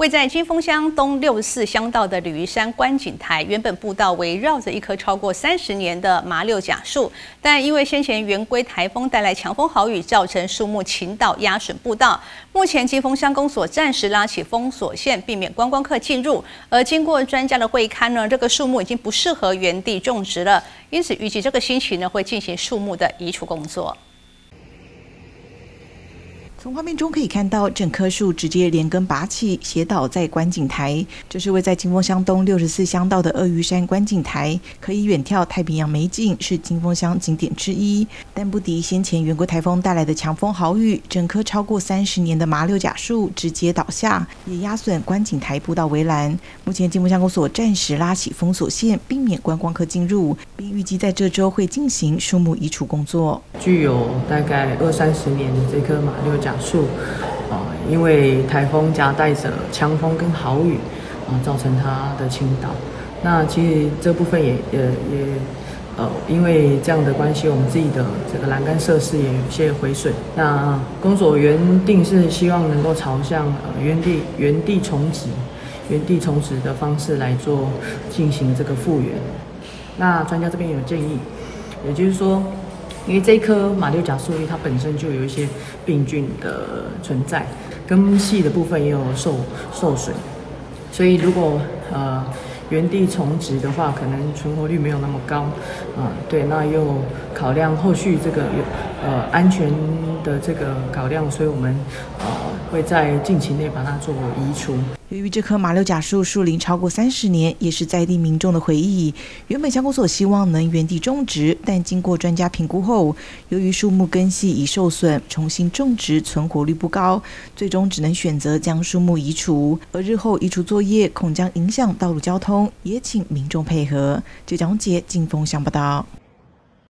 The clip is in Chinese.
位在金峰乡东64乡道的鲤鱼山观景台，原本步道围绕着一棵超过30年的麻六甲树，但因为先前圆规台风带来强风豪雨，造成树木倾倒压损步道。目前金峰乡公所暂时拉起封锁线，避免观光客进入。而经过专家的会勘呢，这个树木已经不适合原地种植了，因此预计这个星期呢会进行树木的移除工作。 从画面中可以看到，整棵树直接连根拔起，斜倒在观景台。这是位在金峰乡东64乡道的鳄鱼山观景台，可以远眺太平洋美景，是金峰乡景点之一。但不敌先前圆规台风带来的强风豪雨，整棵超过30年的麻六甲树直接倒下，也压损观景台步道围栏。目前金峰乡公所暂时拉起封锁线，避免观光客进入，并预计在这周会进行树木移除工作。 具有大概20-30年的这棵麻六甲树，因为台风夹带着强风跟豪雨，造成它的倾倒。那其实这部分也因为这样的关系，我们自己的这个栏杆设施也有些毁损。那公所原定是希望能够朝向原地重植的方式来做进行这个复原。那专家这边有建议，也就是说。 因为这棵麻六甲树它本身就有一些病菌的存在，根系的部分也有受损，所以如果原地重植的话，可能存活率没有那么高，对，那又考量后续这个安全的这个考量，所以我们会在近期内把它做移除。 由于这棵麻六甲树树龄超过30年，也是在地民众的回忆。原本乡公所希望能原地种植，但经过专家评估后，由于树木根系已受损，重新种植存活率不高，最终只能选择将树木移除。而日后移除作业恐将影响道路交通，也请民众配合。记者王杰金峰乡报道。